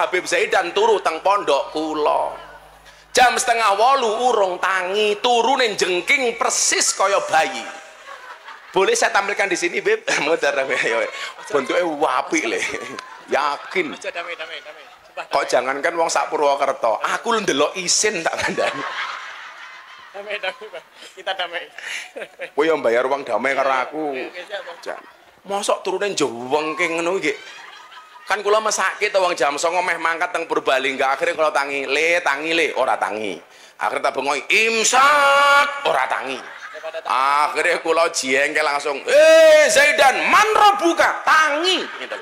Habib Zaidan turu teng pondok kula. Jam 7:30 urung tangi, turu ning jengking persis kaya bayi. Boleh saya tampilkan di sini, Beb? Muter ya. Bentuknya apik le. Yakin. Kok jangankan wong sak Purwokerto, aku ndelok isin tak kandhani. Damai, kita damai. Kowe yang bayar uang damai karo aku. Mosok turune jewengking ngono iki. Kan kula mesake to wong jam 09.00 meh mangkat teng Purbalingga, akhirnya kula tangi le, ora tangi. Akhirnya tak bengoi imsak, ora tangi. Akhirnya kula jengkel langsung, Zaidan, man robuka, tangi. Gitu.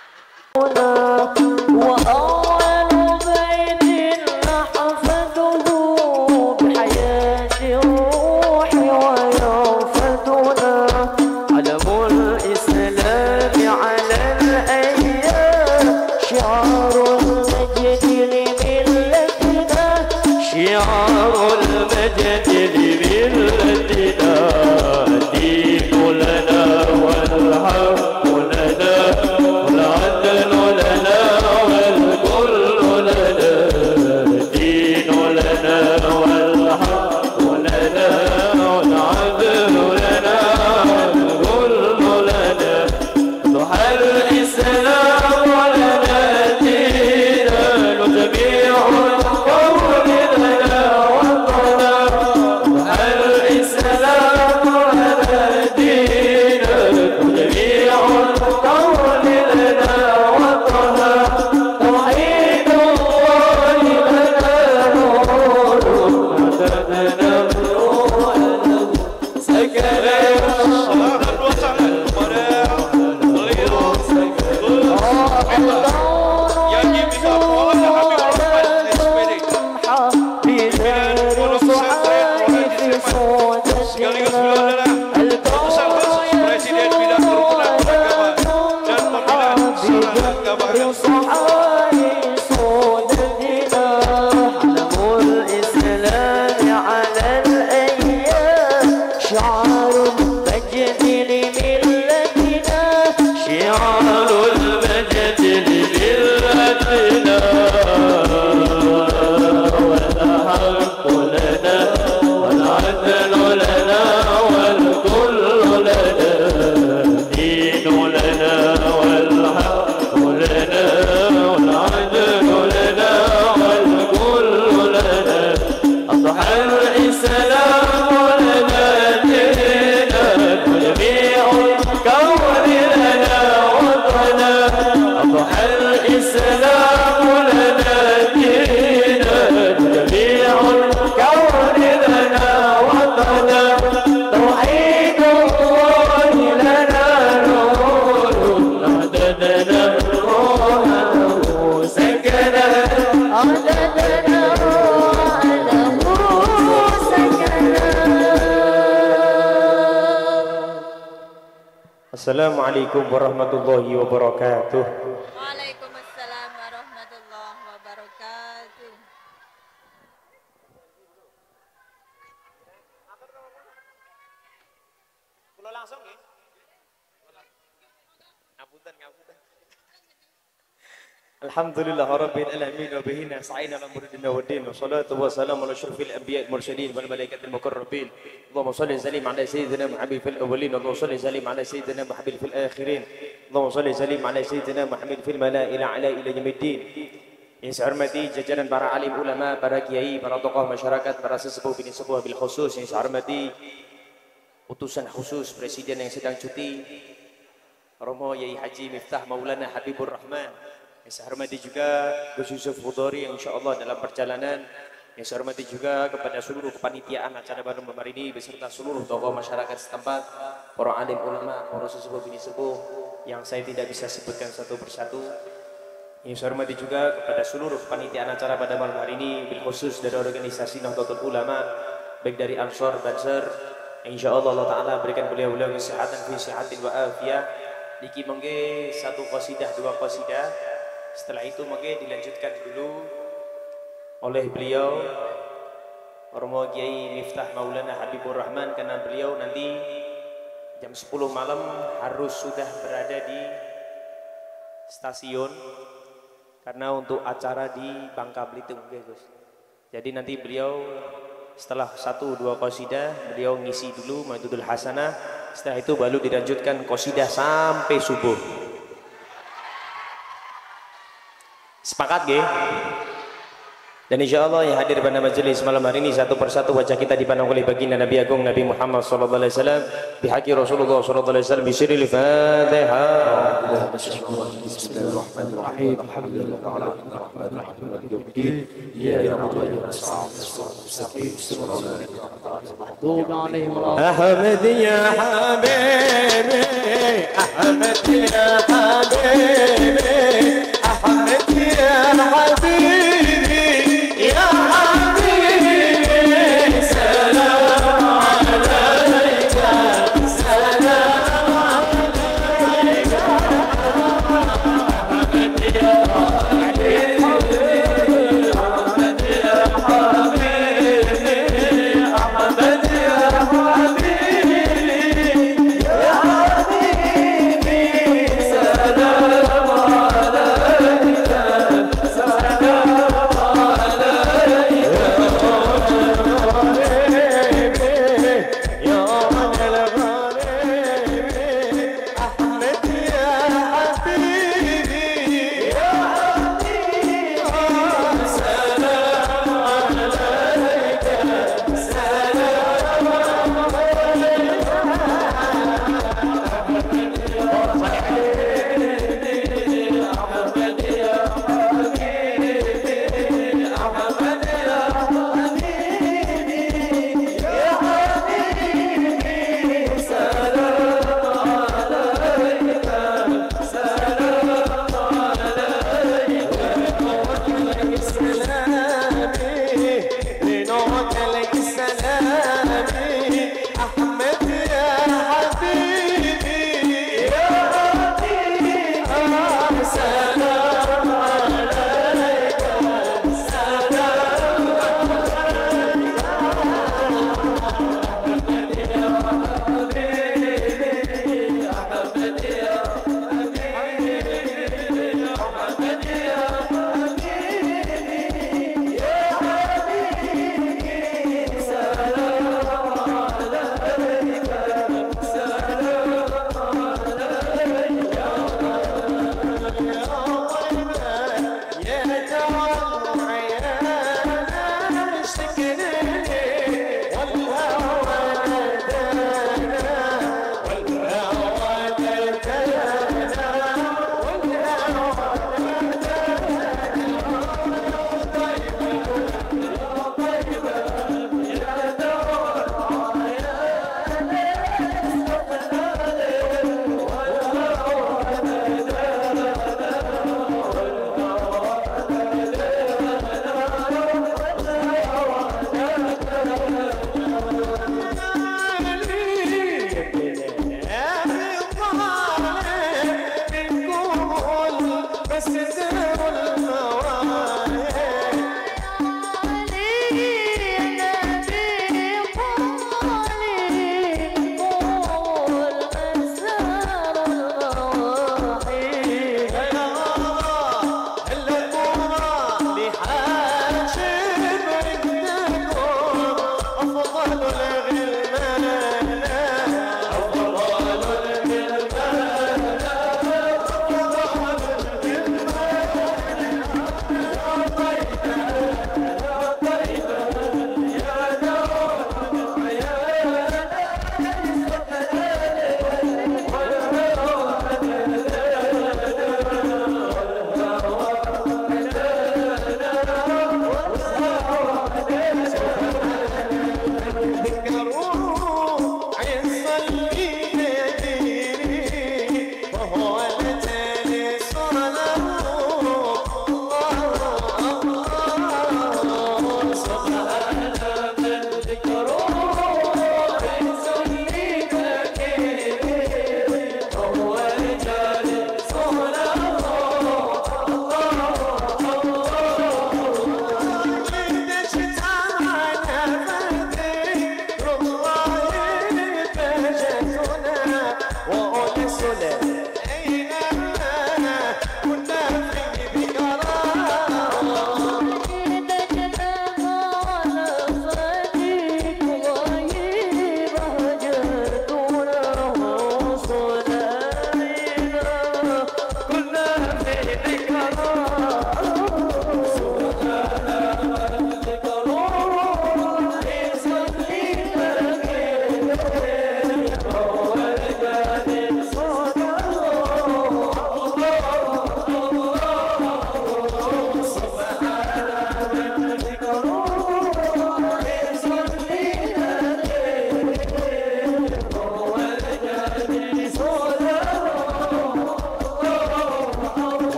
Assalamualaikum warahmatullahi wabarakatuh. Waalaikumsalam warahmatullahi wabarakatuh. Kula langsung nggih. Ngapunten. Alhamdulillah rabbil alamin wa bihi nasta'in ala umuri dunya waddin wa salatu wa salam ala asyrafil anbiya'i wal mursalin wal malaikatil muqarrabin. Allahumma shalli sallim ala sayyidina Muhammad fil awwalin wa shalli sallim ala sayyidina Muhammad fil akhirin. Allahumma shalli sallim ala sayyidina Muhammad fil mala'il a'la ila yaumiddin. Yang saya hormati jajaran para alim ulama, para kiai, para tokoh masyarakat, para sesepuh bini sepuh bil khusus, yang saya hormati utusan khusus presiden yang sedang cuti, Romo Yai Haji Miftah Maulana Habibur Rahman. Yang saya hormati juga Gus Yusuf Hudori yang insyaAllah dalam perjalanan. Yang saya hormati juga kepada seluruh kepanitiaan acara Bandung Memar ini beserta seluruh tokoh masyarakat setempat, para alim ulama, para sesepuh bini sepuh yang saya tidak bisa sebutkan satu persatu. Yang saya hormati juga kepada seluruh kepanitiaan acara pada malam hari ini bil khusus dari organisasi Nahdlatul Ulama, baik dari Ansor, Banser. Insyaallah Allah Ta'ala berikan beliau-beliau kesehatan, fi'sihatin wa afiyah. Niki mengge satu qasidah, dua qasidah. Setelah itu mungkin dilanjutkan dulu oleh beliau Romo Kiai Miftah Maulana Habibur Rahman, karena beliau nanti jam 10 malam harus sudah berada di stasiun karena untuk acara di Bangka Belitung, oke Gus. Jadi nanti beliau setelah 1-2 qasidah beliau ngisi dulu Maidudul Hasanah, setelah itu baru dilanjutkan qasidah sampai subuh. Sepakat nggih? Dan insya Allah yang hadir pada majelis malam hari ini satu persatu wajah kita dipandang oleh baginda Nabi Agung Nabi Muhammad sallallahu alaihi wasallam bihaqi Rasulullah sallallahu alaihi wasallam bisiril Fatihah. Bismillahirrahmanirrahim. Ahmad ya habibi, Ahmad ya habibi, Ahmad ya habibi.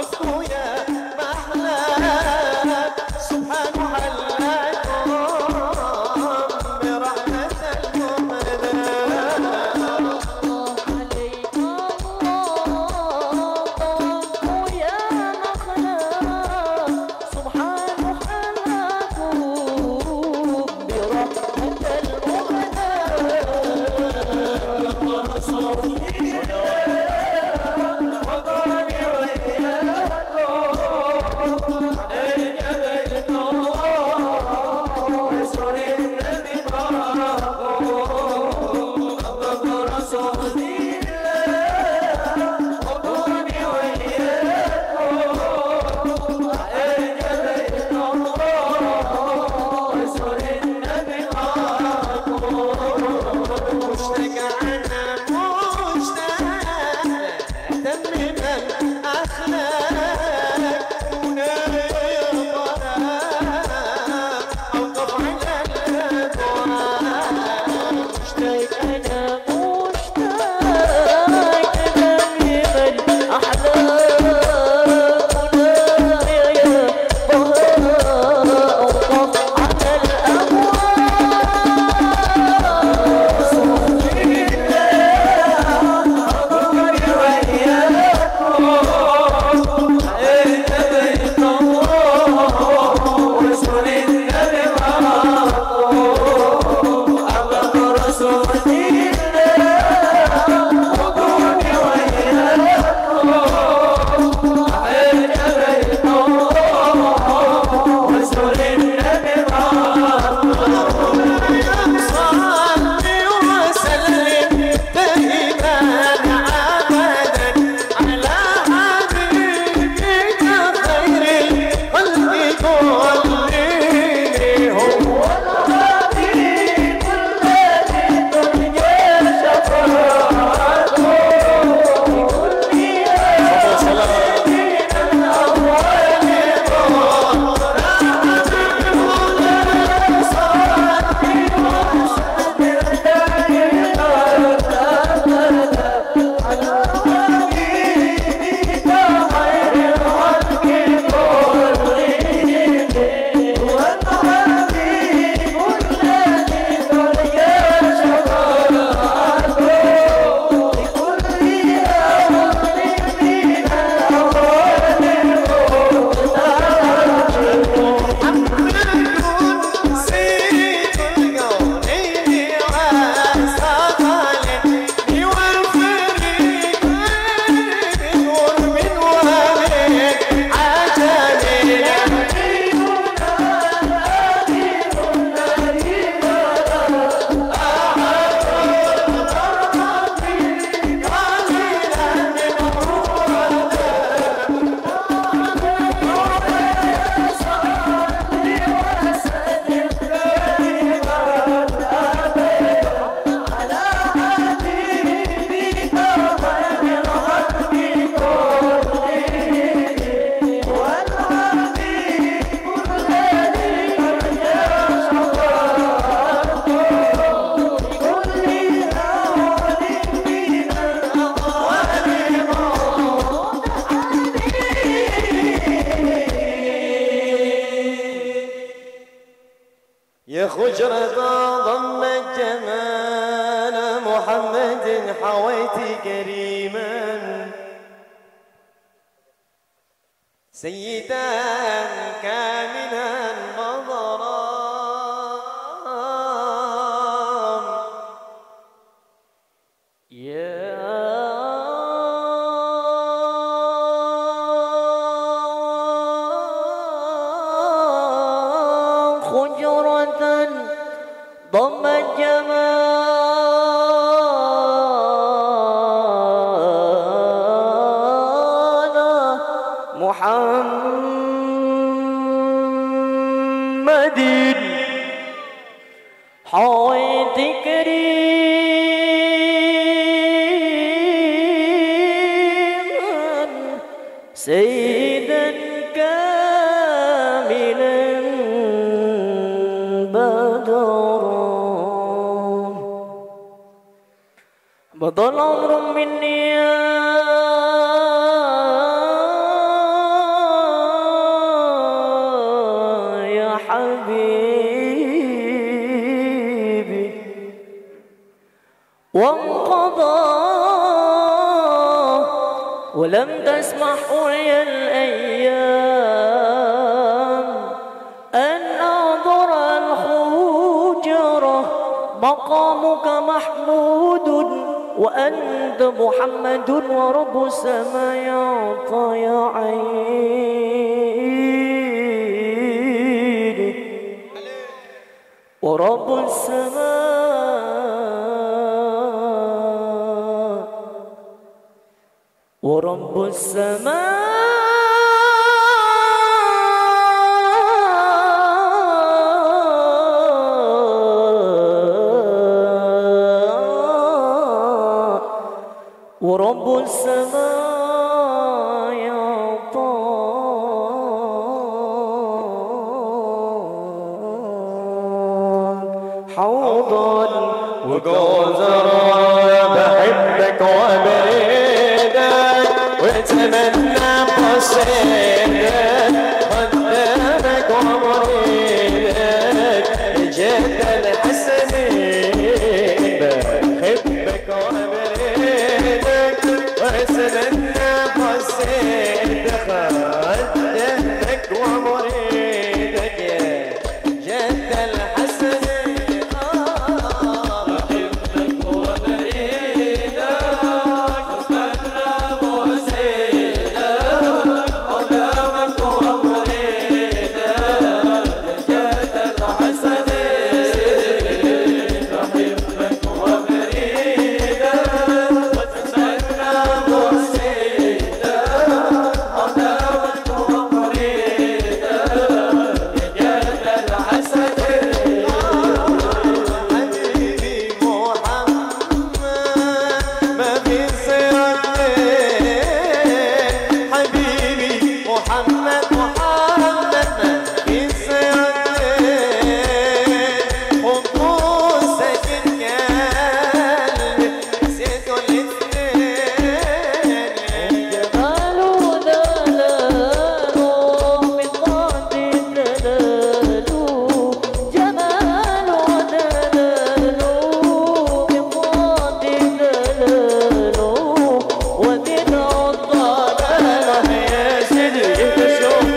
يا خجرة ضمت جمال محمد حويت كريما سيدا كاملا مظرا ضم الجمال محمد حويت كريما سيدا كاملا بدرا مضى العمر مني حبيبي وانقضى ولم تسمح لي الأيام أن أنظر الحجرة مقامك محمود وأنت محمد ورب السماء يا عيني ورب السماء ورب السماء ورب السماء يا حوضا وقوزرا بحبك وبريدك واتمنى قصيدك قدامك ومريدك جد الحسنين بحبك وبريدك واتمنى قصيدك قدامك ومريدك جد الحسنين شوف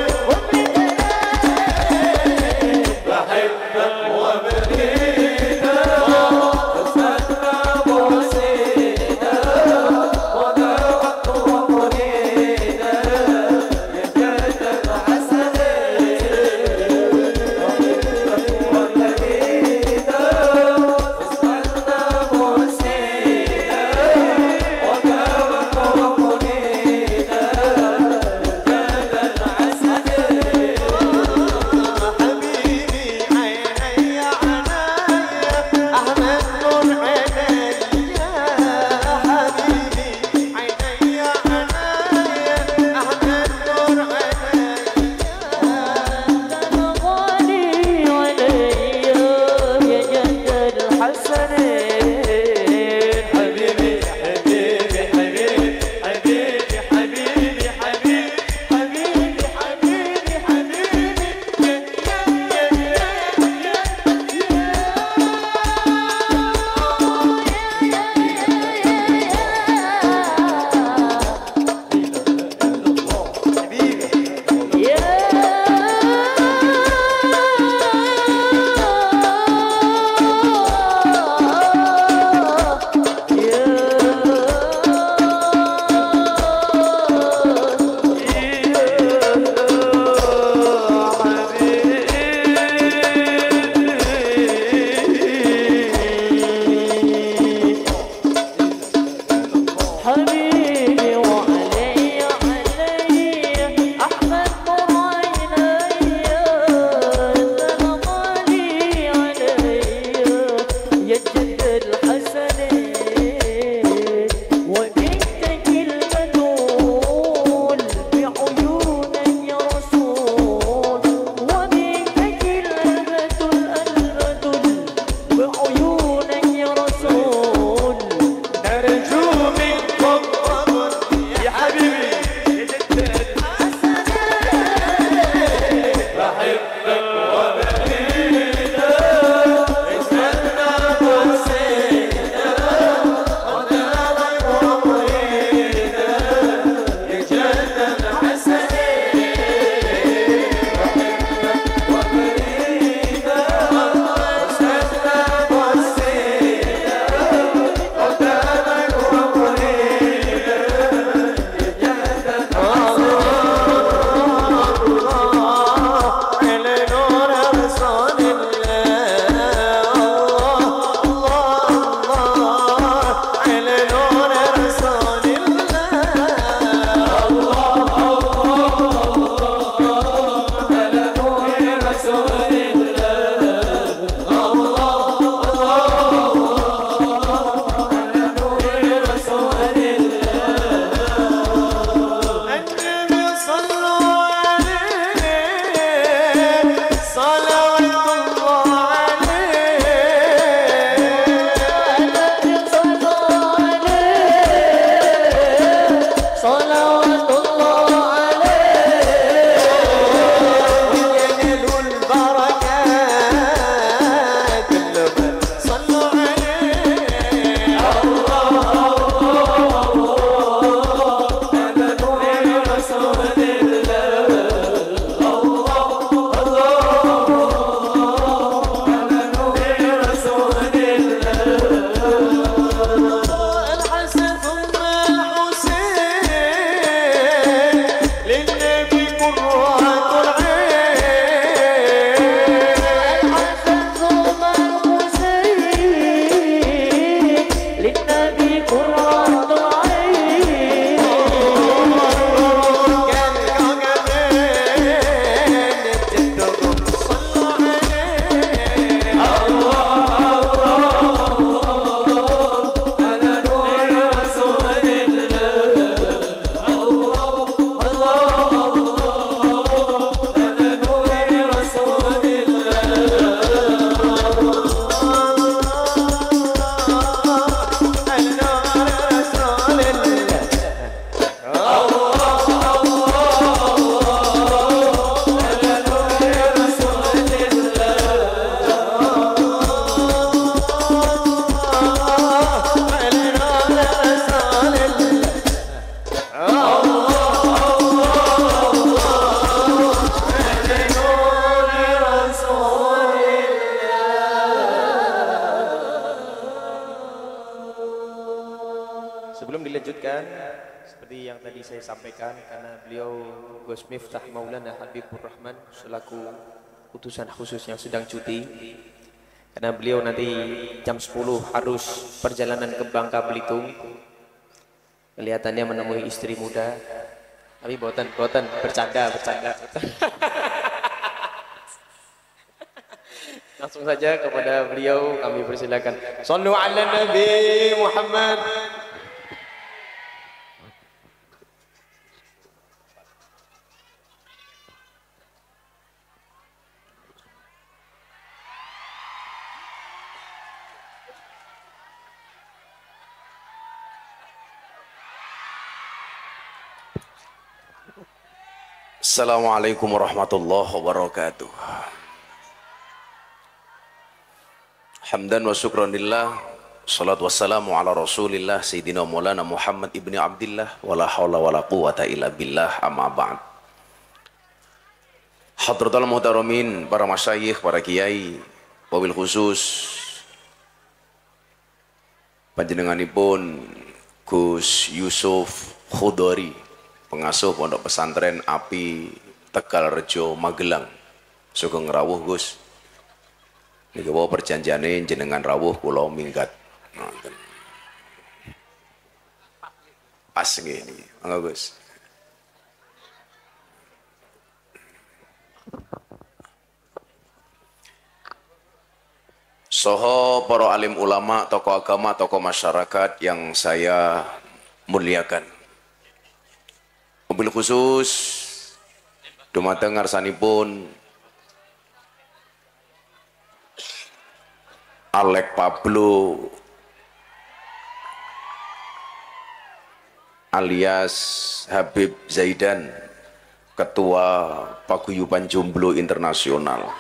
sekalian, seperti yang tadi saya sampaikan, karena beliau Gus Miftah Maulana Habibur Rahman selaku utusan khusus yang sedang cuti, karena beliau nanti jam 10 harus perjalanan ke Bangka Belitung, kelihatannya menemui istri muda, tapi boten bercanda. Langsung saja kepada beliau kami persilakan. Sallu ala Nabi Muhammad. Assalamualaikum warahmatullahi wabarakatuh. Hamdan wa syukranillah, salatu wassalamu ala rasulillah Sayyidina Maulana Muhammad ibni Abdillah, wala hawla wala quwata illa billah, amma ba'd. Hadratul muhtaramin, para masyayikh, para kiai, wabil khusus panjenenganipun Gus Yusuf Khudori, pengasuh pondok pesantren Api Tegal Rejo Magelang. Sugeng rawuh Gus. Niki wae perjanjiane jenengan rawuh kula minggat. Ngoten. Pas nggih niki. Monggo Gus. Soho para alim ulama, tokoh agama, tokoh masyarakat yang saya muliakan. Mobil khusus dumateng ngarsanipun Alek Pablo alias Habib Zaidan, Ketua Paguyuban Jomblo Internasional.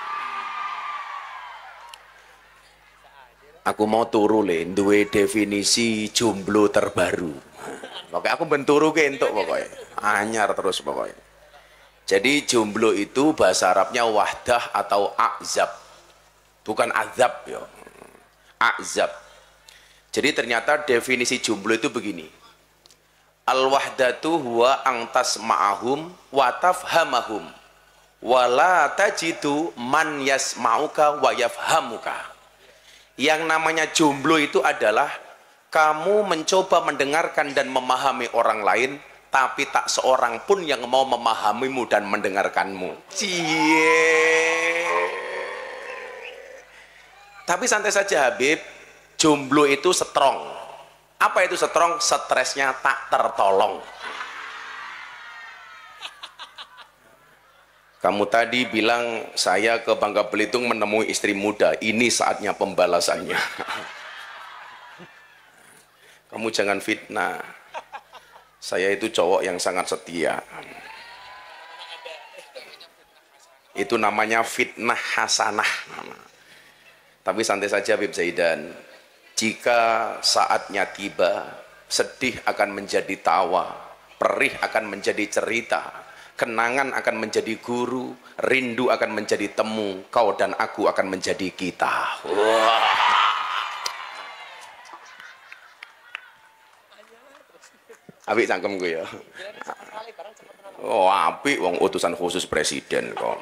Aku mau turu le, duwe definisi jomblo terbaru. Pokoknya aku benturu ke entuk pokoknya, anyar terus pokoknya. Jadi jomblo itu bahasa Arabnya wahdah atau akzab, bukan azab ya, akzab. Jadi ternyata definisi jomblo itu begini: al wahdatu huwa angtas ma'ahum wa tafhamahum wala tajidu man yasma'uka wa yafhamuka. Yang namanya jomblo itu adalah kamu mencoba mendengarkan dan memahami orang lain, tapi tak seorang pun yang mau memahamimu dan mendengarkanmu. Cie. Tapi santai saja Habib, jomblo itu strong. Apa itu strong? Stresnya tak tertolong. Kamu tadi bilang saya ke Bangka Belitung menemui istri muda, ini saatnya pembalasannya. Kamu jangan fitnah. Saya itu cowok yang sangat setia. Itu namanya fitnah hasanah. Tapi santai saja Habib Zaidan. Jika saatnya tiba, sedih akan menjadi tawa, perih akan menjadi cerita, kenangan akan menjadi guru, rindu akan menjadi temu, kau dan aku akan menjadi kita. Wah. Apik cangkem gue ya. Oh, apik wong utusan khusus presiden kok.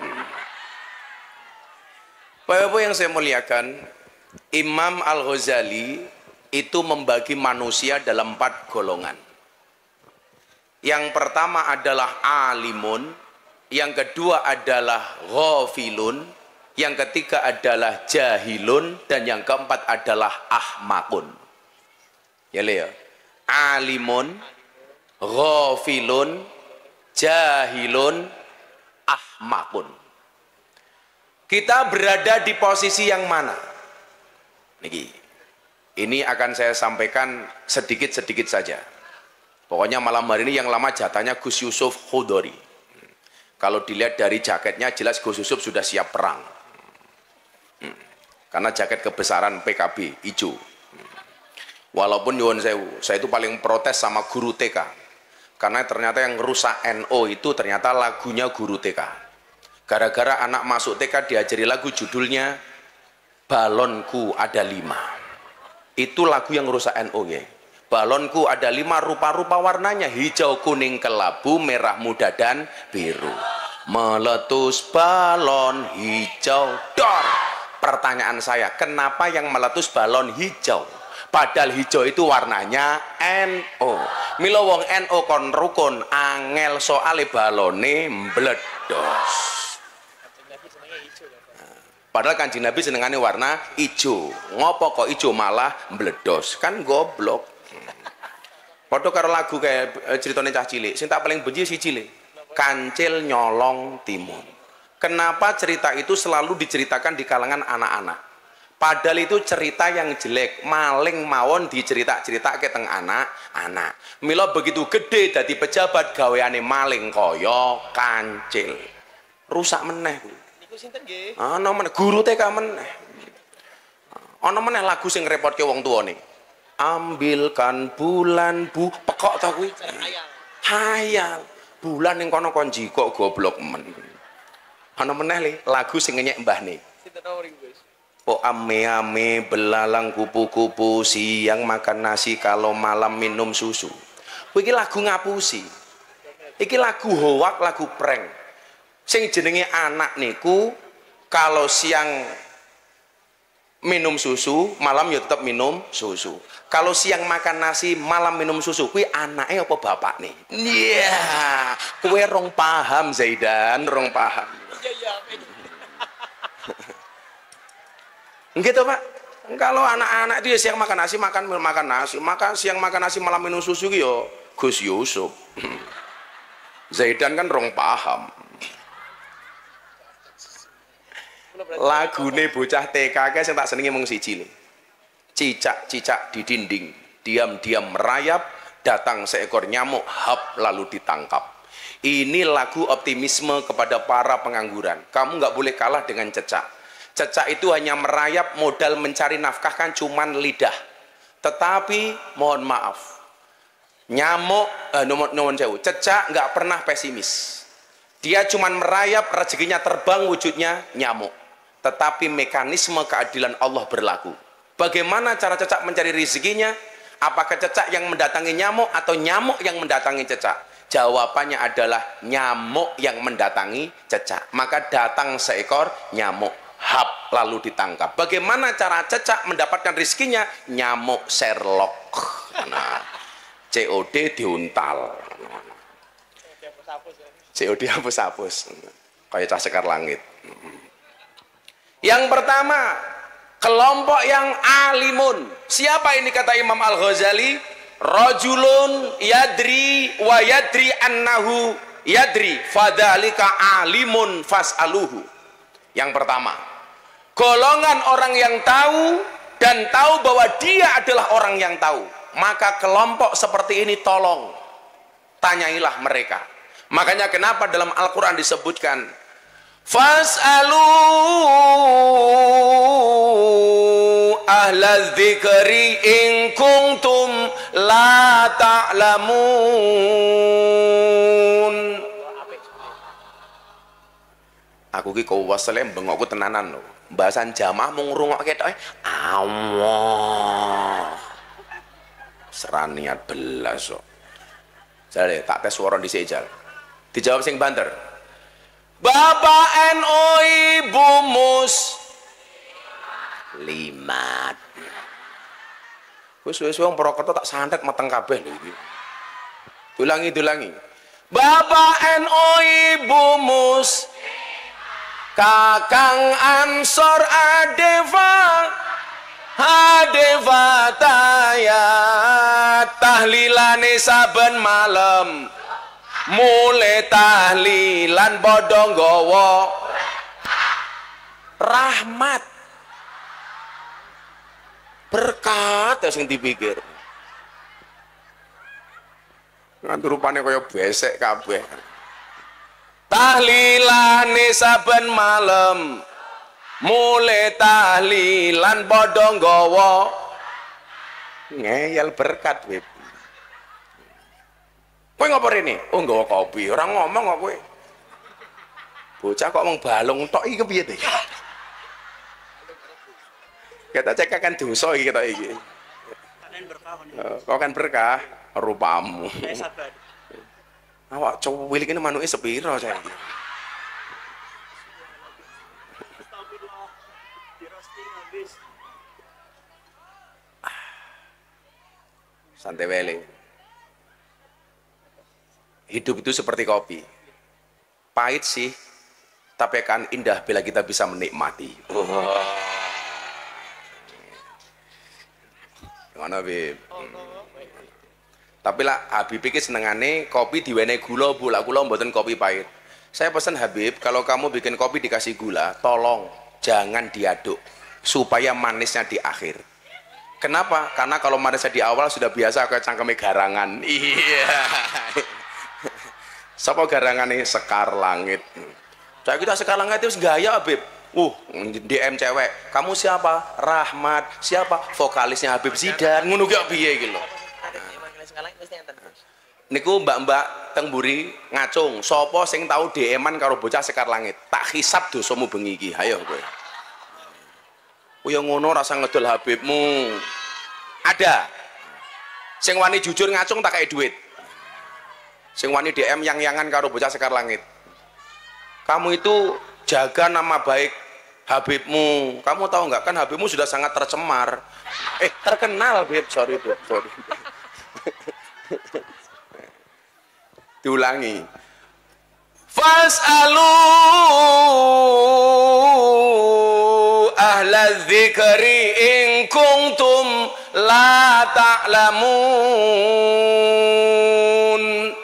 Bapak yang saya muliakan, Imam Al-Ghazali itu membagi manusia dalam 4 golongan. Yang pertama adalah alimun, yang kedua adalah ghafilun, yang ketiga adalah jahilun, dan yang keempat adalah ahmakun. Ya le ya. Alimun, ghafilun, jahilun, ahmakun. Kita berada di posisi yang mana? Niki. Ini akan saya sampaikan sedikit-sedikit saja. Pokoknya malam hari ini yang lama jatahnya Gus Yusuf Khudori. Kalau dilihat dari jaketnya jelas Gus Yusuf sudah siap perang. Karena jaket kebesaran PKB hijau. Walaupun nyuwun sewu, saya itu paling protes sama guru TK. Karena ternyata yang rusak NO itu ternyata lagunya guru TK. Gara-gara anak masuk TK diajari lagu judulnya Balonku Ada 5. Itu lagu yang rusak NO ya. Balonku ada 5 rupa-rupa warnanya, hijau, kuning, kelabu, merah muda dan biru. Meletus balon hijau, dor. Pertanyaan saya, kenapa yang meletus balon hijau? Padahal hijau itu warnanya NO. Mila wong NO kon rukun, angel soale balone mbledos. Padahal Kanjeng Nabi senengane warna hijau. Ngopo kok hijau malah mbledos? Kan goblok. Padha karo lagu kayak ceritane cah cilik, sing tak paling benci si cilik. Kancil nyolong timun. Kenapa cerita itu selalu diceritakan di kalangan anak-anak? Padahal itu cerita yang jelek, maling mawon dicerita-cerita ke teng anak-anak. Mila begitu gede dadi pejabat gaweane maling kaya kancil. Rusak meneh kuwi. Niku sinten nggih? Ana meneh guru TK meneh. Ana meneh lagu sing ngrepotke wong tuane. Ambilkan bulan bu, pekok ta kuwi. Hayal. Bulan ning kono kon jikok goblok men. Ana meneh le lagu sing ngenyek mbahne. Sinten ring Gus? Oh ame-ame belalang kupu-kupu, siang makan nasi kalau malam minum susu. Iki lagu ngapusi. Iki lagu hoak, lagu prank. Sing jenenge anak niku kalau siang minum susu, malam ya tetap minum susu. Kalau siang makan nasi, malam minum susu. Kuwi anake apa bapakne? Iya, kowe rong paham Zaidan, rong paham. Iya. Gitu Pak. Kalau anak-anak itu ya siang makan nasi, makan nasi, siang makan nasi, malam minum susu yo Gus Yusuf. Zaidan kan rong paham. Lagune bocah TK ke sing tak senengi mung siji. Cicak-cicak di dinding, diam-diam merayap, datang seekor nyamuk, hap lalu ditangkap. Ini lagu optimisme kepada para pengangguran. Kamu nggak boleh kalah dengan cecak. Cecak itu hanya merayap, modal mencari nafkah kan cuman lidah. Tetapi mohon maaf, nyamuk, nomor jauh, cecak nggak pernah pesimis. Dia cuman merayap, rezekinya terbang, wujudnya nyamuk. Tetapi mekanisme keadilan Allah berlaku. Bagaimana cara cecak mencari rezekinya? Apakah cecak yang mendatangi nyamuk atau nyamuk yang mendatangi cecak? Jawabannya adalah nyamuk yang mendatangi cecak. Maka datang seekor nyamuk, hap lalu ditangkap. Bagaimana cara cecak mendapatkan rezekinya? Nyamuk Sherlock. Nah, COD diuntal. COD hapus-hapus. Kayak cah sekar langit. Yang pertama, kelompok yang alimun. Siapa ini kata Imam Al-Ghazali? Rajulun yadri wa yadri annahu yadri fadhalika alimun fas'aluhu. Yang pertama, golongan orang yang tahu dan tahu bahwa dia adalah orang yang tahu. Maka kelompok seperti ini tolong tanyailah mereka. Makanya kenapa dalam Al-Quran disebutkan fas'alu ahla dzikri in kuntum la ta'lamun. Aku ki kuwasale bengokku tenanan lho. Bahasan jamaah mung ngrungokke tok Allah. Seraniat belas kok. Jale tak tes swara dhisik jal. Dijawab sing banter. Bapak NU Ibu Muslimat. Wis wong Purwokerto tak santet meteng kabeh lho iki. Dulangi. Bapak NU Ibu Kakang Ansor Adeva tayat tahlilane saben malam. Mulai tahlilan bodong gowo rahmat berkat sing dipikir nganti rupane kaya besek kabeh. Tahlilane saben malam mulai tahlilan bodong gowo ngeyel berkat wib. Kowe ngopo rene? Oh nggawa kopi, ora ngomong kok kowe. Bocah kok mung balung tok iki kepiye to? Kita cekakan dosa iki ketok iki. Kau kan berkah rupamu. Saya sabar. Awak cuwil iki manuke sepiro saya. Astagfirullah. Di roasting habis. Santai wele. Hidup itu seperti kopi. Pahit sih, tapi kan indah bila kita bisa menikmati. Gimana, Bib? Tapi lah Habib iki senengane kopi diwenehi gula, Bu. Lah kula mboten kopi pahit. Saya pesan Habib, kalau kamu bikin kopi dikasih gula, tolong jangan diaduk supaya manisnya di akhir. Kenapa? Karena kalau manisnya di awal sudah biasa kayak cangkeme garangan. Iya. Sapa garangane Sekar Langit. Saya kita Sekar Langit itu gaya, Habib. DM cewek. Kamu siapa? Rahmat. Siapa? Vokalisnya Habib Zidan. Ngono ki piye iki lho. Niku mbak-mbak teng mburi ngacung, sapa sing tau DM-an karo bocah Sekar Langit? Tak hisab dosamu bengi iki. Ayo kowe. Kaya ngono rasa ngedol Habibmu. Ada. Sing wani jujur ngacung tak kei duit. Sing wani DM yang-yangan karo bocah Sekar Langit. Kamu itu jaga nama baik Habibmu. Kamu tahu nggak kan Habibmu sudah sangat tercemar. Terkenal, Beb. Sorry. Diulangi. Fas'alu ahla dzikri in kuntum la ta'lamun.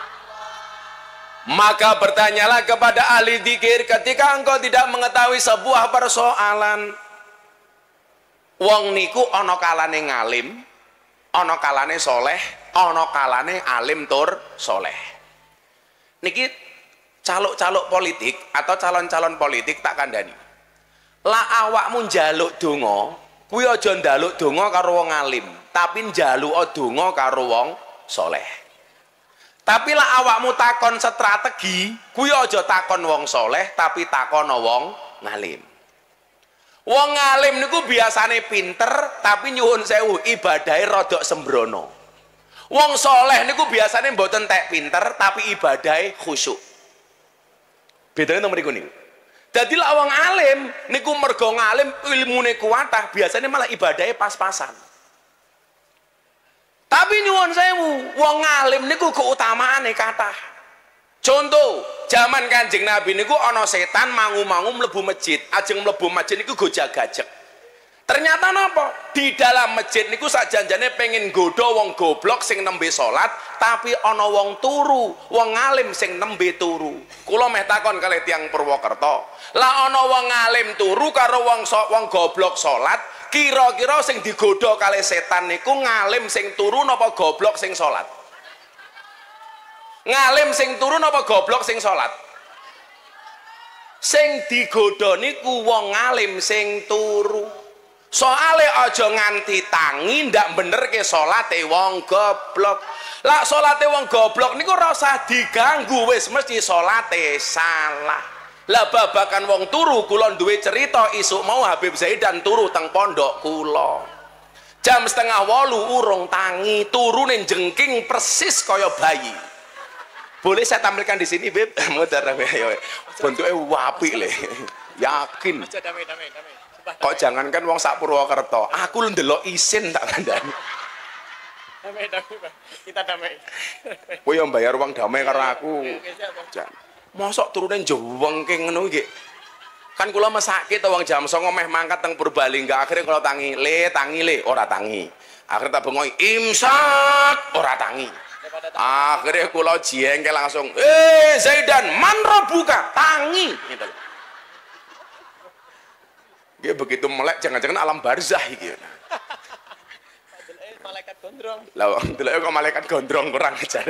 Maka bertanyalah kepada ahli dzikir ketika engkau tidak mengetahui sebuah persoalan. Wong niku ana kalane ngalim, ana kalane soleh, ana kalane alim tur soleh. Niki caluk-caluk politik atau calon-calon politik tak kandhani. Lah awakmu njaluk donga, kuwi aja njaluk donga karo wong alim, tapi njaluk donga karo wong soleh. Tapi lah awakmu takon strategi, kuwi aja takon wong soleh, tapi takon wong ngalim. Wong ngalim niku biasane pinter, tapi nyuwun sewu ibadahe rada sembrono. Wong soleh niku biasane mboten tek pinter, tapi ibadahe khusyuk. Bedane nomor iku niku. Dadi lah wong alim niku mergo ngalim ilmune kuwatah, biasane malah ibadahe pas-pasan. Tapi nyuwun sewu, wong alim niku keutamaane kathah. Contoh, zaman Kanjeng Nabi niku ana setan mangu-mangu mlebu masjid. Ajeng mlebu masjid niku gojag-gajeg. Ternyata napa? Di dalam masjid niku sakjanjane pengen nggodha wong goblok sing nembe salat, tapi ana wong turu, wong alim sing nembe turu. Kula meh takon kalih tiyang Purwokerto. Lah ana wong alim turu karo wong goblok salat, kira-kira sing digodha kalih setan niku ngalim sing turu napa goblok sing salat? Ngalim sing turu napa goblok sing salat? Sing digodha niku wong ngalim sing turu. Soale aja nganti tangi ndak bener ke salate wong goblok. Lah salate wong goblok niku ora usah diganggu, wis mesti salate salah. Lah babakan wong turu kula duwe cerita isuk mau Habib Zaidan turu teng pondok kula. Jam 7:30 urung tangi, turune jengking persis kaya bayi. Boleh saya tampilkan di sini, Beb? Muter ya. Bentuknya apik le. Yakin. Damai. Kok jangankan wong sak Purwokerto, aku ndelok isin tak kandhani. Damai, Pak. Kita damai. Kowe yang bayar uang damai karo aku. Oke, siap, Pak. Jan. Mosok turune jewengke ngono iki. Kan kula mesake to wong jam 09.00 meh mangkat teng Purbalingga, akhirnya kula tangi le, ora tangi. Akhirnya tak bengoki imsak, ora tangi. Akhirnya kula jengkel langsung, Zaidan, man rabbuka, tangi. Gitu. Dia begitu melek, jangan-jangan alam barzah iki. Malaikat gondrong. Lah, delok kok malaikat gondrong kurang ajar.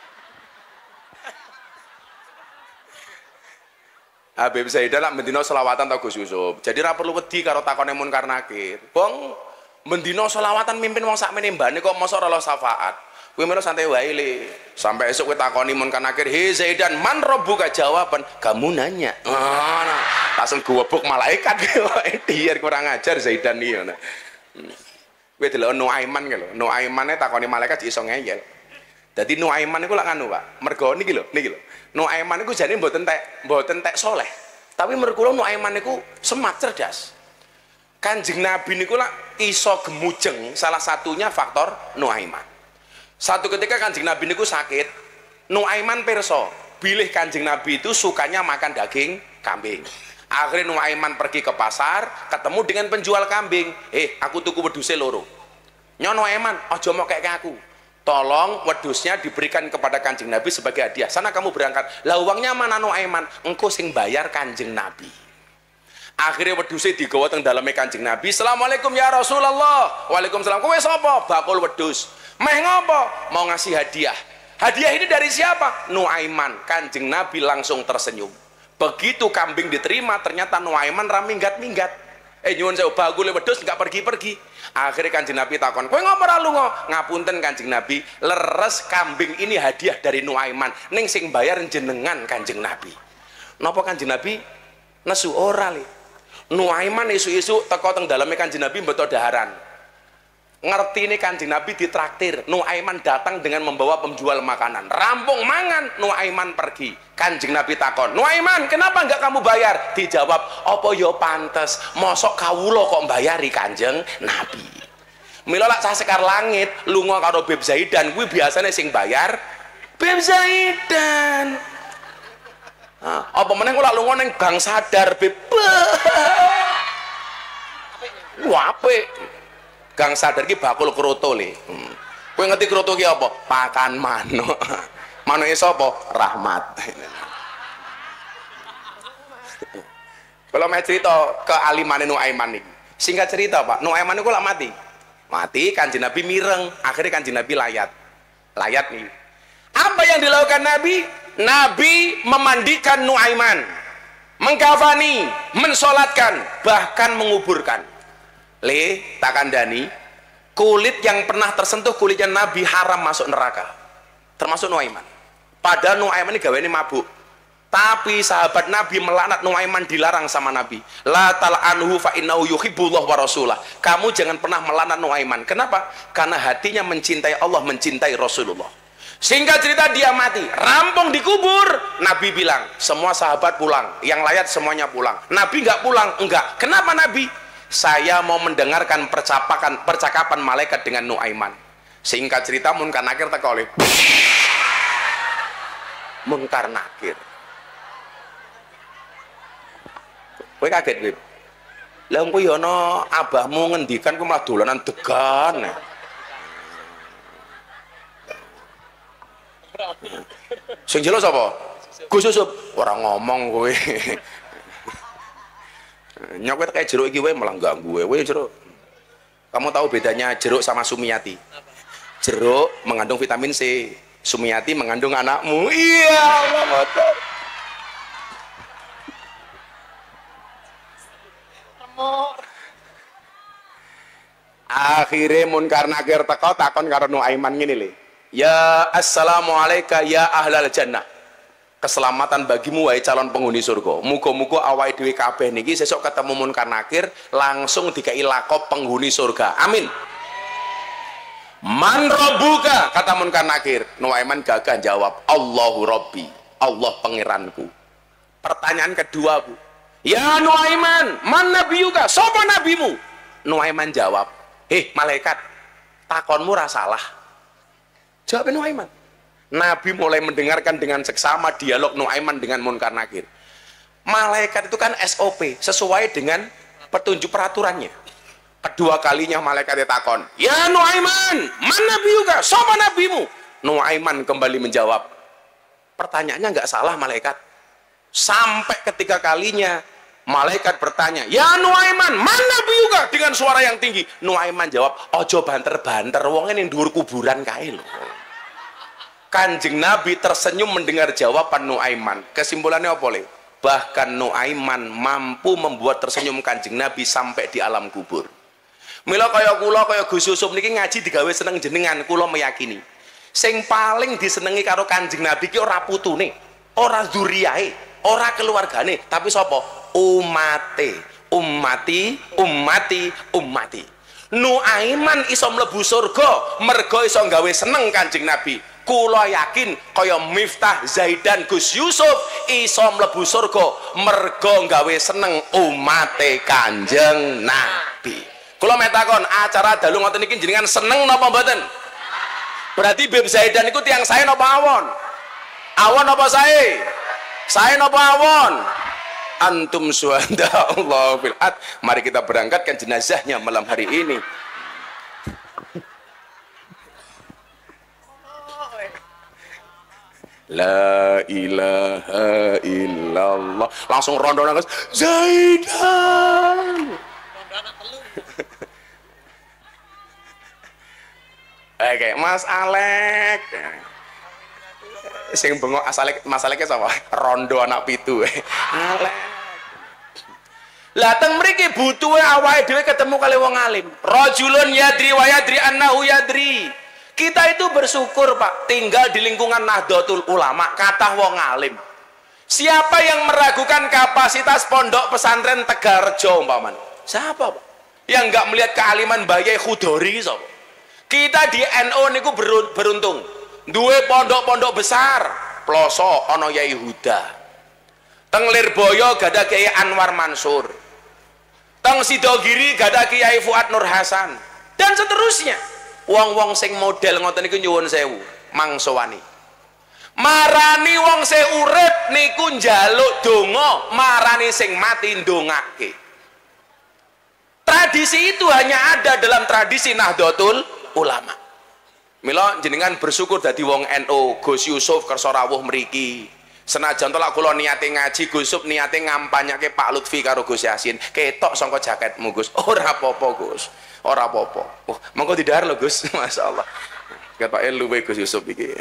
Habib Zaidan lak mendino selawatan ta Gus Yusuf. Jadi ra perlu wedi karo takone Munkar Nakir. Wong mendino selawatan mimpin wong sakmene mbane kok mosok ora syafaat. Kowe melu santai wae le. Sampai esuk kowe takoni Munkar Nakir, "He Zaidan, man rabbuka?" Jawaban, "Kamu nanya." Langsung gobok malaikat. Dia kurang ajar Zaidan iki. Kowe delok Nuaiman ki lho, Nuaimane takoni malaikat iso ngeyel. Dadi Nuaiman iku lak nganu, Pak. Mergo niki lho. Nuaiman iku jane mboten tek soleh. Tapi mergo Nuaiman iku semat cerdas. Kanjeng Nabi niku lak iso gemujeng, salah satunya faktor Nuaiman. Satu ketika Kanjeng Nabi niku sakit, Nuaiman pirsa, bilih Kanjeng Nabi itu sukanya makan daging kambing. Akhirnya Nuaiman pergi ke pasar, ketemu dengan penjual kambing. Aku tuku wedhuse loro. Nyo Nuaiman, aja mau kayak aku. Tolong wedhusnya diberikan kepada Kanjeng Nabi sebagai hadiah. Sana kamu berangkat. Lah uangnya mana Nuaiman? Engko sing bayar Kanjeng Nabi. Akhirnya wedhuse digawa teng daleme Kanjeng Nabi. Assalamualaikum ya Rasulullah. Waalaikumsalam. Kowe sapa? Bakul wedhus. Meh ngopo? Mau ngasih hadiah. Hadiah ini dari siapa? Nuaiman. Kanjeng Nabi langsung tersenyum. Begitu kambing diterima, ternyata Nuaiman ra minggat-minggat. Nyuwun sewu, bakule wedhus enggak pergi-pergi. Akhirnya Kanjeng Nabi takon, kowe ngopo ra lunga? Ngapunten Kanjeng Nabi, leres kambing ini hadiah dari Nuaiman. Ning sing bayar jenengan Kanjeng Nabi. Napa Kanjeng Nabi nesu ora le? Nuaiman isu-isu teko teng daleme Kanjeng Nabi mboto daharan. Ngerti ini Kanjeng Nabi ditraktir. Nuaiman datang dengan membawa penjual makanan. Rampung mangan, Nuaiman pergi. Kanjeng Nabi takon, Nuaiman kenapa enggak kamu bayar? Dijawab, apa yo pantes, mosok kawula kok bayari Kanjeng Nabi. Mila lak cah sekar langit lunga karo Beb Zaidan kuwi biasane sing bayar Beb Zaidan. Apa meneh kok lak lunga ning Bang Sadar Beb. Wah apik. Gang Sadar ki bakul kroto le. Kowe ngerti kroto ki apa? Pakan manuk. Manuke sapa? Rahmat. Kalau mau cerita kealimane Nuaiman iki. Singkat cerita, Pak, Nuaiman niku lak mati. Mati, Kanjeng Nabi mireng, akhirnya Kanjeng Nabi layat. Layat nih. Apa yang dilakukan Nabi? Nabi memandikan Nuaiman, mengkafani, mensolatkan, bahkan menguburkan. Tak kandani, kulit yang pernah tersentuh kulitnya Nabi haram masuk neraka, termasuk Nuaiman. Padahal Nuaiman ini gawe ini mabuk, tapi sahabat Nabi melaknat Nuaiman, dilarang sama Nabi. La tal'anhu fa innahu yuhibbullah wa rasulah. Kamu jangan pernah melaknat Nuaiman. Kenapa? Karena hatinya mencintai Allah, mencintai Rasulullah. Singkat cerita dia mati, rampung dikubur. Nabi bilang semua sahabat pulang, yang layat semuanya pulang. Nabi nggak pulang, enggak. Kenapa Nabi? Saya mau mendengarkan percakapan malaikat dengan Nuaiman. Singkat cerita Munkar Nakir teko oleh Munkar Nakir. Kowe kaget kowe. Lah engko ya ana abahmu ngendikan ku malah dolanan degan. Sing jelo sapa? Gus Susup. Ora ngomong kowe. Nyok kayak jeruk iki wae malah ganggu wae jeruk. Kamu tahu bedanya jeruk sama Sumiati? Jeruk mengandung vitamin C, Sumiati mengandung anakmu. Iya, Allah betul. Akhirnya Munkar Nakir teko takon karo Nuaiman ngene lho. Ya assalamualaikum ya ahlal jannah. Keselamatan bagimu wahai calon penghuni surga. Muga-muga awake dhewe kabeh niki sesuk ketemu Munkar Nakir langsung dikai lakop penghuni surga. Amin. Man rabbuka, kata Munkar Nakir. Nuaiman gagah jawab, Allahu Rabbi, Allah pangeranku. Pertanyaan kedua, Bu. Ya Nuaiman, man nabiyuka, sapa nabimu? Nuaiman jawab, malaikat, takonmu ra salah. Jawab Nuaiman. Nabi mulai mendengarkan dengan seksama dialog Nuaiman dengan Munkar Nakir. Malaikat itu kan SOP, sesuai dengan petunjuk peraturannya. Kedua kalinya malaikat ditakon, ya Nuaiman, man nabiyuka, sapa nabimu? Nuaiman kembali menjawab. Pertanyaannya nggak salah malaikat. Sampai ketiga kalinya malaikat bertanya, ya Nuaiman, man nabiyuka, dengan suara yang tinggi. Nuaiman jawab, ojo banter-banter, wong ini dhuwur kuburan kae lho. Kanjeng Nabi tersenyum mendengar jawaban Nuaiman. Kesimpulannya apa le? Bahkan Nuaiman mampu membuat tersenyum Kanjeng Nabi sampai di alam kubur. Mila kaya kula kaya Gus Susup niki ngaji digawe seneng jenengan, kula meyakini sing paling disenengi karo Kanjeng Nabi ki ora putune, ora zuriyahe, ora keluargane, tapi sapa? Umate. Ummati, ummati, ummati. Nuaiman iso mlebu surga mergo iso gawe seneng Kanjeng Nabi. Kula yakin kaya Miftah Zaidan Gus Yusuf iso mlebu surga mergo gawe seneng umate Kanjeng Nabi. Kula metakon acara dalu ngoten iki jenengan seneng napa mboten? Berarti Bib Zaidan iku tiyang sae napa awon? Awon apa sae? Sae napa awon? Antum syuhada Allah fil ard. Mari kita berangkatkan jenazahnya malam hari ini. La ilaha illallah. Langsung rondo nangis Zaidan. Oke, Mas Alek. Sing bengok asalek Mas Alek sapa? Rondo anak pitu. Alek. Lah teng mriki butuhe awake dhewe ketemu kali wong alim. Rajulun yadri wa yadri annahu yadri. Kita itu bersyukur Pak tinggal di lingkungan Nahdlatul Ulama, kathah wong alim. Siapa yang meragukan kapasitas pondok pesantren Tegarrejo umpamanya? Siapa Pak? Yang enggak melihat kealiman Bayi Khudori sapa? Kita di NU niku beruntung. Duwe pondok-pondok besar, Ploso ana Yai Huda. Teng Lirboyo gada Kiai Anwar Mansur. Teng Sidogiri gada Kiai Fuad Nur Hasan dan seterusnya. Wong-wong sing model ngoten niku nyuwun sewu, mangsa wani. Marani wong sing urip niku njaluk donga, marani sing mati ndongake. Tradisi itu hanya ada dalam tradisi Nahdlatul Ulama. Mila jenengan bersyukur dadi wong NU. Gus Yusuf kersa rawuh mriki. Senajan to lak kula niate ngaji, Gus Yusuf niate ngampanyake Pak Lutfi karo Gus Yasin. Ketok sangka jaketmu, Gus. Ora apa-apa, Gus. Ora apa-apa. Oh, monggo didahar lho, Gus. Masyaallah. Ketoke luwe Gus Yusuf iki.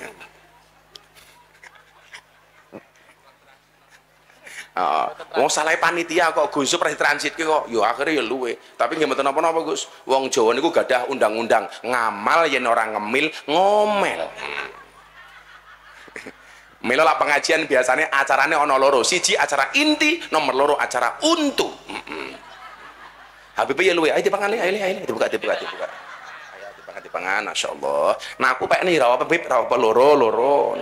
Wong salah panitia kok Gus Yusuf transit ki kok yo akhire yo luwe. Tapi nggih mboten napa-napa, Gus. Wong Jawa niku gadah undang-undang, ngamal yen ora ngemil, ngomel. Mila lah pengajian biasanya acarane ana loro. Siji acara inti, nomor loro acara untu. Habib ya luwe, ayo dipangan ayo dibuka. Ayo dipangan, masyaallah. Nah aku pek nih rawa apa Bib, rawa apa loro.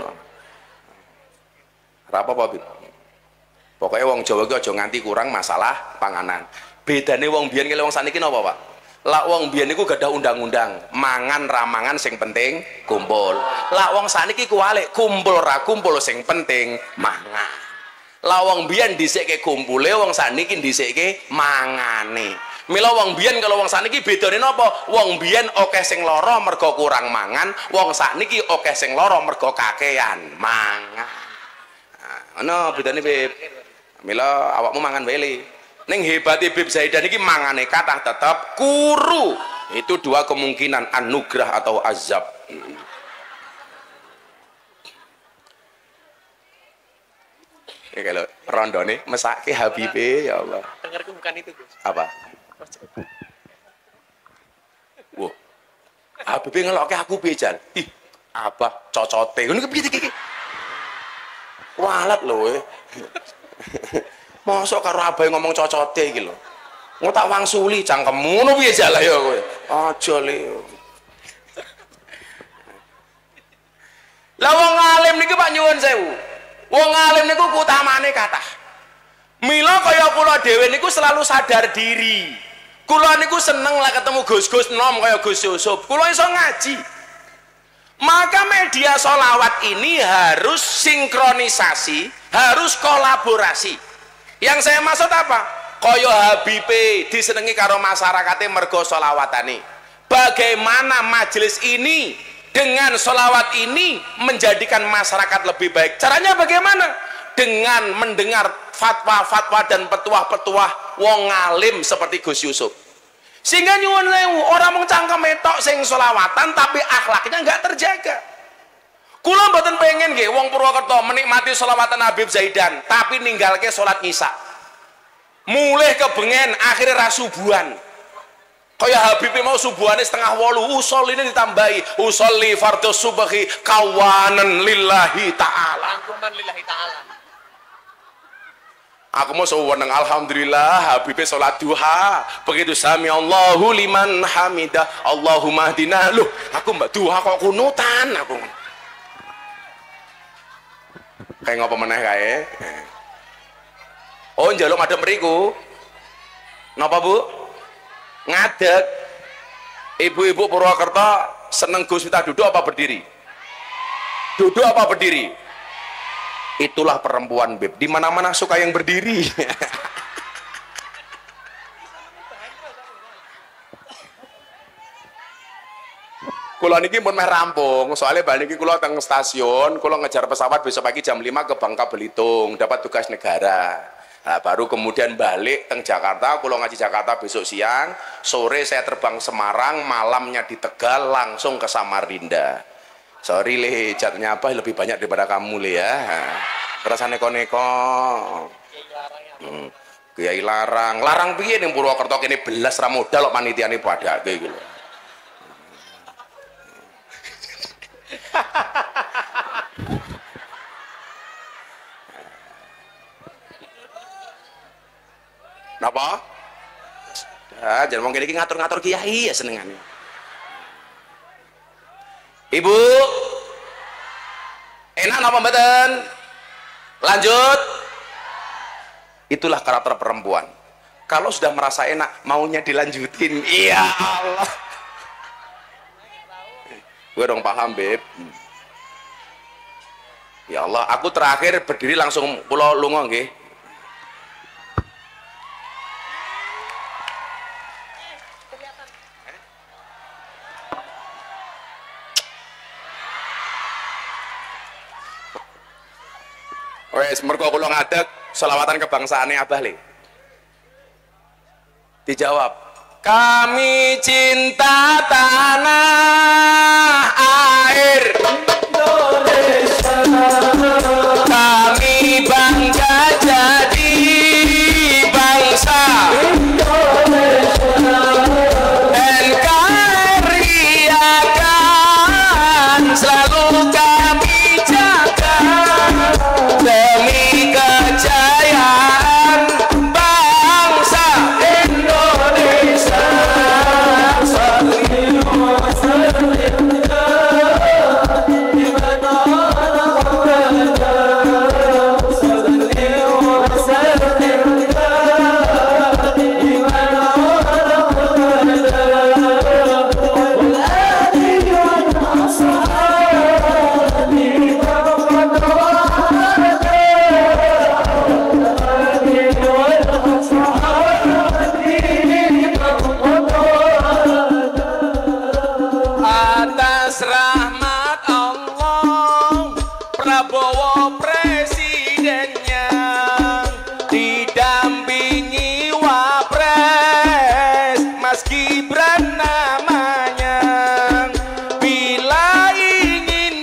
Rawa apa Bib? Pokoknya wong Jawa ki aja nganti kurang masalah panganan. Bedane wong biyen kali wong saniki napa, Pak? Lah wong biyen niku gadah undang-undang, mangan ramangan sing penting kumpul. Lah wong saniki kuwalik, kumpul ra kumpul sing penting mangan. Lah wong biyen dhisikke kumpule, wong saniki dhisikke mangane. Mila wong biyen kalau wong saniki bedane napa? Wong biyen akeh sing lara mergo kurang mangan, wong sakniki akeh sing lara mergo kakean mangan. Ana bedane Bib. Mila awakmu mangan wae. Ning hebate Bib Zaidan iki mangane kathah tetep kuru. Itu dua kemungkinan, anugerah atau azab. Ya kalau rondone mesake Habibe ya Allah. Dengarku bukan itu, Gus. Apa? Wah. Habibe ngelokke aku piye, Jan? Ih, apa cocote. Ngono piye iki? Walat lho. Mosok karo abahe ngomong cocote iki lho. Engko tak wangsuli cangkemmu ngono piye jale ya kowe. Aja le. Lah wong alim niki Pak nyuwun sewu. Wong alim niku utamane kathah. Mila kaya kula dhewe niku selalu sadar diri. Kula niku seneng lah ketemu Gus-gus nom kaya Gus Yusuf. Kula iso ngaji. Maka media sholawat ini harus sinkronisasi, harus kolaborasi. Yang saya maksud apa? Kaya Habibe disenengi karo masyarakatnya mergo sholawatane. Bagaimana majelis ini dengan sholawat ini menjadikan masyarakat lebih baik? Caranya bagaimana? Dengan mendengar fatwa-fatwa dan petuah-petuah wong alim seperti Gus Yusuf. Sehingga nyuwun sewu, orang mung cangkeme tok sing sholawatan tapi akhlaknya nggak terjaga. Kula mboten pengen nggih wong Purwokerto menikmati sholawatan Habib Zaidan tapi ninggalke salat Isya. Mulih kebengen akhirnya ra subuhan. Kaya Habib mau subuhane setengah 8, usul ini ditambahi usolli fardhu subhi kawanan lillahi ta'ala. Rangkuman lillahi ta'ala. Aku mau sewenang alhamdulillah Habibie sholat duha. Begitu sami Allahu liman hamidah Allahumma hdina. Loh, aku mbak duha kok kunutan aku. Kayak ngapa meneh kae? Oh, njaluk madhep mriku. Napa, Bu? Ngadeg. Ibu-ibu Purwokerto seneng Gus Miftah duduk apa berdiri? Duduk apa berdiri? Itulah perempuan, Beb. Di mana-mana suka yang berdiri. Kula niki pun meh rampung, soalnya balik niki kula teng stasiun, kula ngejar pesawat besok pagi jam 5 ke Bangka Belitung, dapat tugas negara. Nah, baru kemudian balik teng Jakarta, kula ngaji Jakarta besok siang, sore saya terbang Semarang, malamnya di Tegal, langsung ke Samarinda. Sorry Le, jatnya apa lebih banyak daripada kamu Le ya. Kerasa neko-neko. Kiai larang, larang piye ning Purwokerto kene belas ra modal kok panitiane padake iki lho. Napa? Jangan mungkin iki ngatur-ngatur kiai ya senengane. Ibu, enak napa mboten? Lanjut. Itulah karakter perempuan. Kalau sudah merasa enak, maunya dilanjutin. Iya Allah. Gue dong paham, Beb. Ya Allah, aku terakhir berdiri langsung kula lunga nggih. Wes mergo kula ngadeg selawatan kebangsaane Abah Le. Dijawab, kami cinta tanah air Indonesia. Kami bangga jadi bangsa Indonesia. NKRI akan selalu kami jaga demi kejayaan bangsa Indonesia. Atas rahmat Allah, Prabowo presidennya, didampingi Wapres Mas Gibran namanya. Bila ingin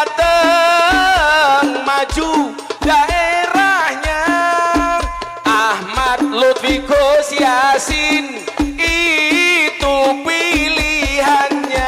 Jateng maju daerahnya, Ahmad Lutfi Gus Yasin itu pilihannya.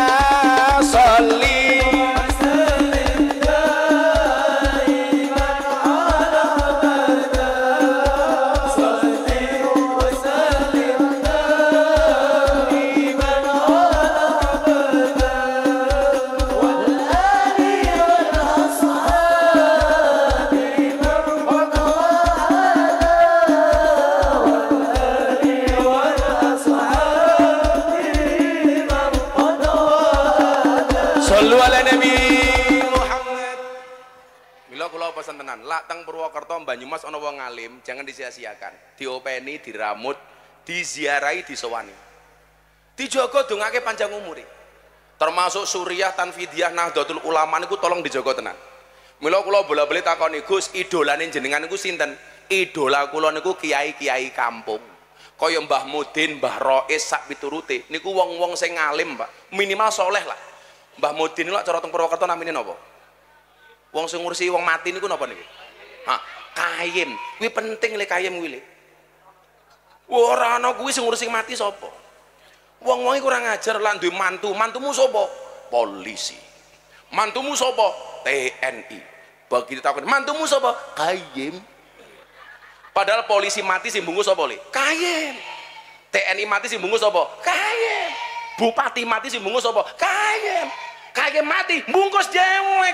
Sallu ala Nabi Muhammad. Mila kula pesen tenan, lak teng Purwokerto Banyumas ana wong alim, jangan disia-siakan. Diopeni, diramut, diziarahi, disowani. Dijaga dongake panjang umure. Termasuk Suriah, Tanfidiyah, Nahdlatul Ulama niku tolong dijaga tenan. Mila kula bola-bali takoni, Gus, idolane jenengan niku sinten? Idola kula niku kiai-kiai kampung. Kaya Mbah Mudin, Mbah Rois sak piturute. Niku wong-wong sing ngalim, Pak. Minimal soleh lah. Mbah Mudin lho cara teng Purwokerto namine napa? Wong sing ngurusi wong mati niku napa niki? Ha, kayim. Kuwi penting le kayim kuwi le. Ora ana kuwi sing ngurusi mati sapa? Wong-wong iki kurang ajar lan duwe mantu. Mantumu sapa? Polisi. Mantumu sapa? TNI. Begitu takon, mantumu sapa? Kayim. Padahal polisi mati sing bungkus apa le? Kayen. TNI mati sing bungkus apa? Kayen. Bupati mati sing bungkus apa? Kayen. Kayen mati bungkus dewek.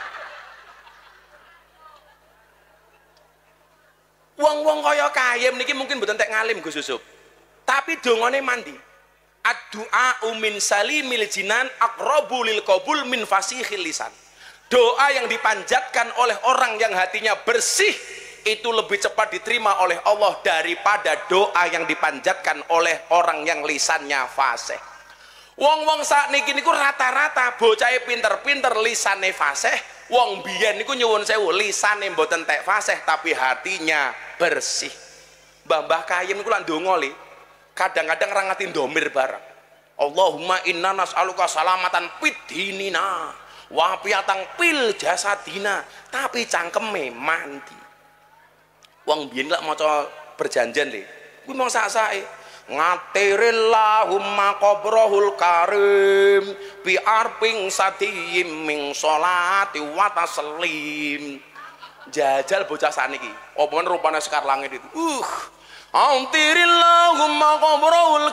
Wong-wong kaya Kayem niki mungkin mboten tek ngalim Gus Yusuf. Tapi dongane mandi. Ad-du'a min salimil jinan aqrabu lil qabul min fasihil lisan. Doa yang dipanjatkan oleh orang yang hatinya bersih itu lebih cepat diterima oleh Allah daripada doa yang dipanjatkan oleh orang yang lisannya fasih. Wong-wong sakniki niku rata-rata bocahe pinter-pinter lisane fasih, wong biyen niku nyuwun sewu lisane mboten tek fasih tapi hatinya bersih. Mbah Kayem niku lak ndonga le, kadang-kadang ra ngati ndomir barang. Allahumma inna nas'aluka salamatan fid dinina wa afiatan fil jasadina, tapi cangkeme mandi. Wong biyen lak maca perjanjian le, kuwi mong sak-sake ngatirillahumma qabrahul karim bi arping sadiyim min sholati wa taslim. Jajal bocah saniki apa men rupane sekar langit itu antirillahumma qabrahul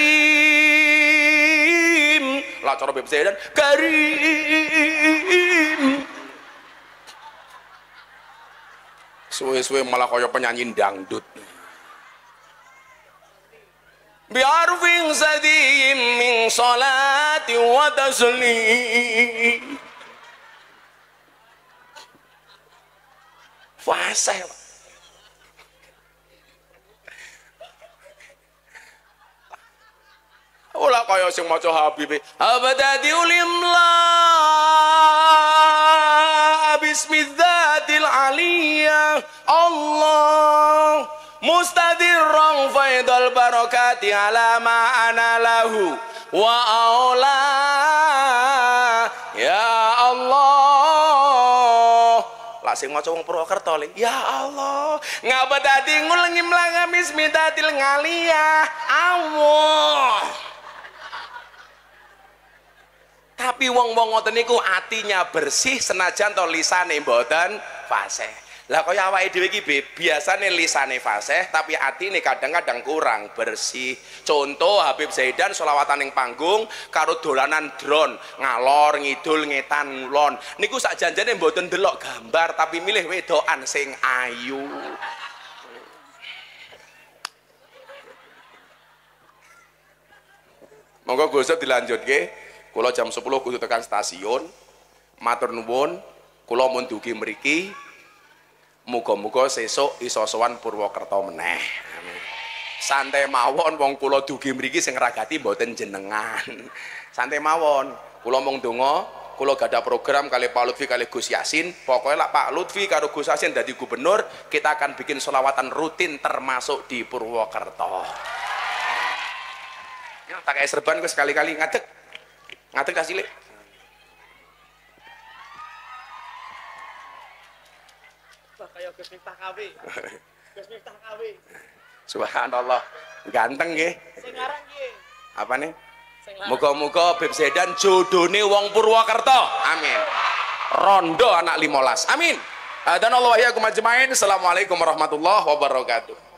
karim lah cara beb sedan karim suwe-suwe malah kaya penyanyi dangdut. Biarfing sadiyim min sholati wa taslim. Fasih Pak. Ola kaya sing maca Habib abadadi ulimla bismidzatil aliyah Allah mustadirran faidal barakati ala ma ana lahu wa aula ya Allah. Lah sing maca wong Purwokerto le ya Allah ngabadati ngulengi mlanga bismidatil ngaliyah Allah. Tapi wong-wong ngoten niku atinya bersih senajan to lisane mboten fasih. Lah kaya awake dhewe iki biasane lisane fasih tapi atine kadang-kadang kurang bersih. Contoh Habib Zaidan selawatan ning panggung karo dolanan drone ngalor ngidul ngetan ngulon. Niku sak janjane mboten delok gambar tapi milih wedokan sing ayu. Monggo Gus dilanjutke. Kula jam 10 kudu tekan stasiun. Matur nuwun, kula mun dugi mriki. Muga-muga sesuk iso sowan Purwokerto meneh. Amin. Santai mawon wong kula dugi mriki sing ragati mboten jenengan. Santai mawon. Kula mung donga, kula gadah program kali Pak Lutfi kali Gus Yasin. Pokoknya lah Pak Lutfi karo Gus Yasin dadi gubernur, kita akan bikin selawatan rutin termasuk di Purwokerto. Ya, tak kayak serban gue sekali-kali ngadeg. Ngadeg kasih le. Kayak Gus Miftah KW. Gus Miftah KW. Subhanallah, ganteng nggih. Sing aran nggih. Apa nih? Muga-muga Beb Zaidan jodone wong Purwokerto. Amin. Rondo anak 15. Amin. Dan Allah ya kumajmain. Assalamualaikum warahmatullahi wabarakatuh.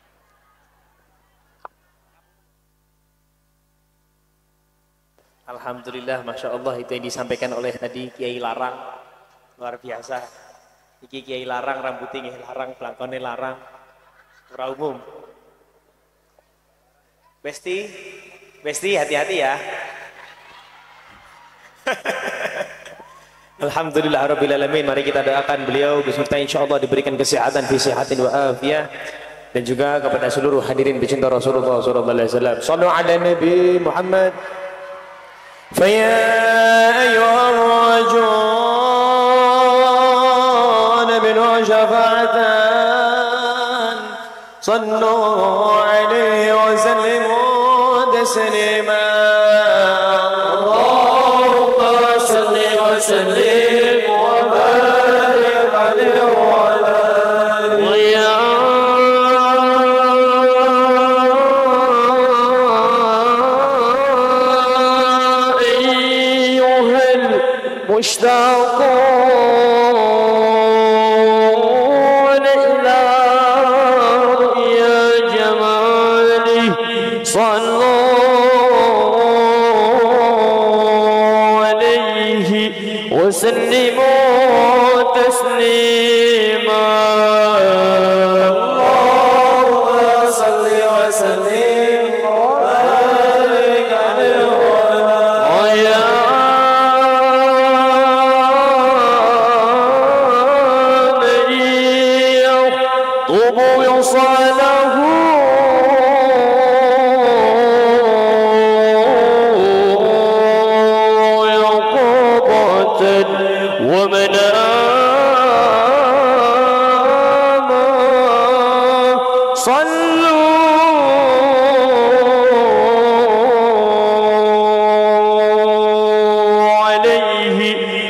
Alhamdulillah, Masya Allah, itu yang disampaikan oleh tadi Kiai Larang, luar biasa. Iki Kiai Larang, rambutnya larang, pelangkonnya larang, ora umum. Besti, hati-hati ya. Alhamdulillah Rabbil Alamin. Mari kita doakan beliau beserta insya Allah diberikan kesehatan, fisehatin wa afiyah, dan juga kepada seluruh hadirin pecinta Rasulullah SAW. Sallu ala Nabi Muhammad. فيا أيها الرجل منه شفاعة صلوا عليه وسلموا تسليما اللهم صل وسلم وبارك عليه وعلى مشتاقون إلى وسلموا تسليما اللهم صل وسلم وبارك عليه ويا من يخطب وصاله ومنام صلوا عليه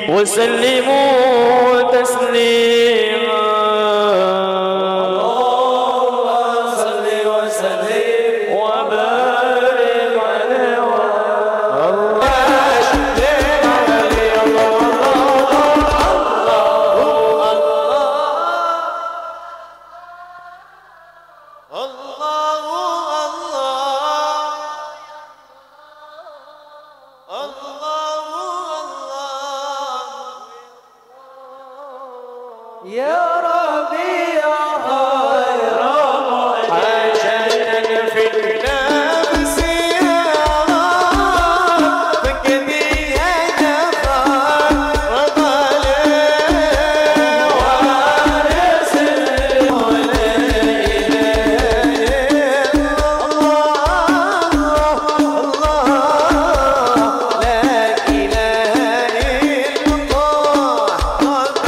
وسلموا تسليما اللهم صل وسلم وبارك عليه يا ربي يا خير حاجة في النفس يا رب فكني يا جبار وطالع وارث ولا إله الله الله لا إله إلا الله رب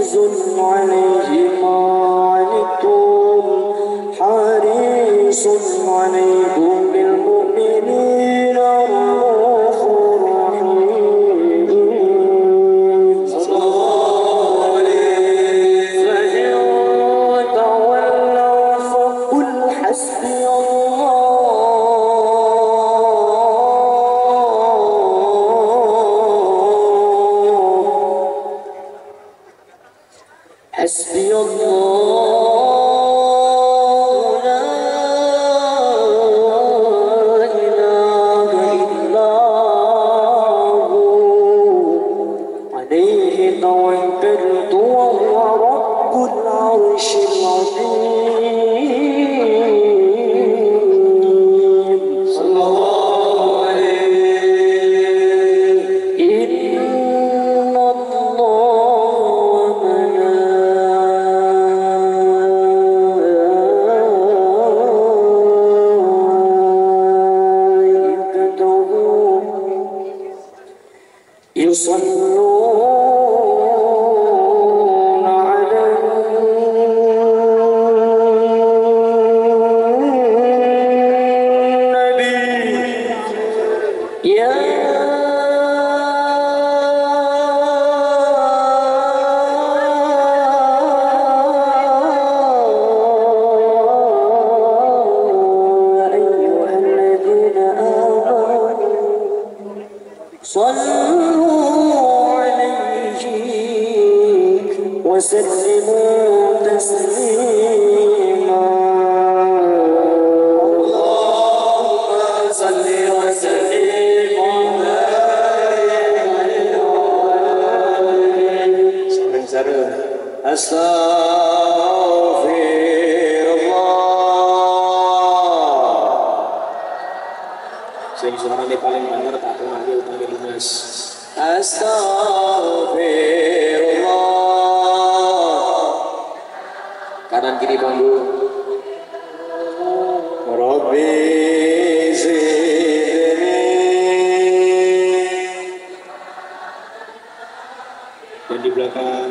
عزيز عليه ما عنتم حريص عليكم بالمؤمنين رؤوف رحيم صلى الله عليه فإن تولوا فقل حسبي حسبي الله لا إله إلا هو عليه توكلت وهو رب العرش العظيم صلى الله عليه إن الله يصلون على النبي يا أيها الذين آمنوا صلوا عليه وسلموا تسليما اللهم صل وسلم Astagfirullah. Sing suarane paling bener tak kenal utangnya lunas. Astagfirullah. Kanan kiri panggung. Rabbi zidni. Dan di belakang.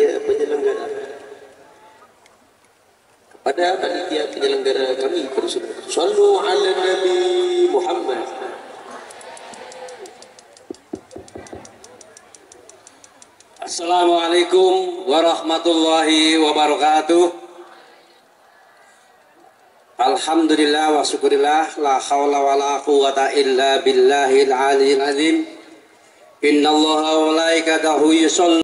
panitia penyelenggara, kepada panitia penyelenggara kami, sallu ala Nabi Muhammad. Assalamualaikum warahmatullahi wabarakatuh. Alhamdulillah wa syukurillah, la hawla wa la quwata illa billahil aliyil azim. Innallaha wa malaikatahu yusholluna